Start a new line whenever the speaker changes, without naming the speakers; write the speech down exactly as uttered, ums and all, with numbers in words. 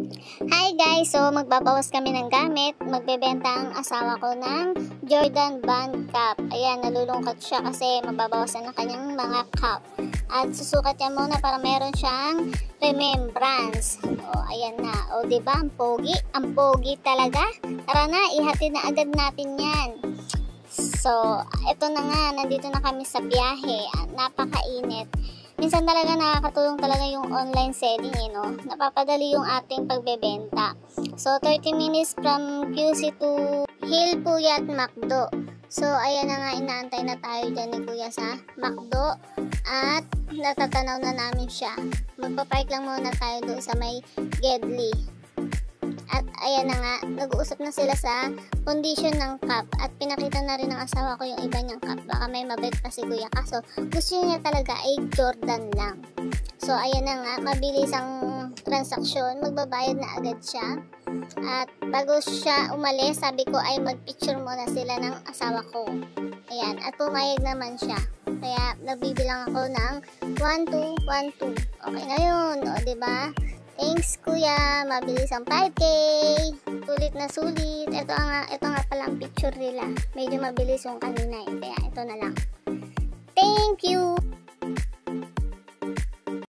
Hi guys! So magbabawas kami ng gamit. Magbebenta ang asawa ko ng Jordan Band Cup. Ayan, nalulungkot siya kasi magbabawasan ng kanyang mga cup. At susukat niya muna para meron siyang remembrance. O, ayan na. O, diba? Ang pogi. Ang pogi talaga. Tara na, ihatid na agad natin yan. So, ito na nga. Nandito na kami sa biyahe. Napakainit. Minsan talaga nakakatulong talaga yung online selling, eh, no? Napapadali yung ating pagbebenta. So, thirty minutes from Q C to Hill Puyat McDo. So, ayan na nga, inaantay na tayo dyan ni Kuya sa McDo. At natatanaw na namin siya. Magpapark lang muna tayo doon sa may Gedli. At ayan na nga, nag-uusap na sila sa condition ng cup. At pinakita na rin ng asawa ko yung iba niyang cup. Baka may mabait pa si Kuya. Kaso gusto niya talaga ay Jordan lang. So ayan na nga, mabilis ang transaksyon. Magbabayad na agad siya. At bago siya umalis, sabi ko ay mag-picture muna sila ng asawa ko. Ayan, at pumayag naman siya. Kaya nagbibilang ako ng one, two, one, two. Okay na yun, o diba? Thanks Kuya, mabilis ang five K. Sulit na sulit. Ito nga, ito nga pala ang picture nila. Medyo mabilis yung kanina eh. Kaya ito na lang. Thank you.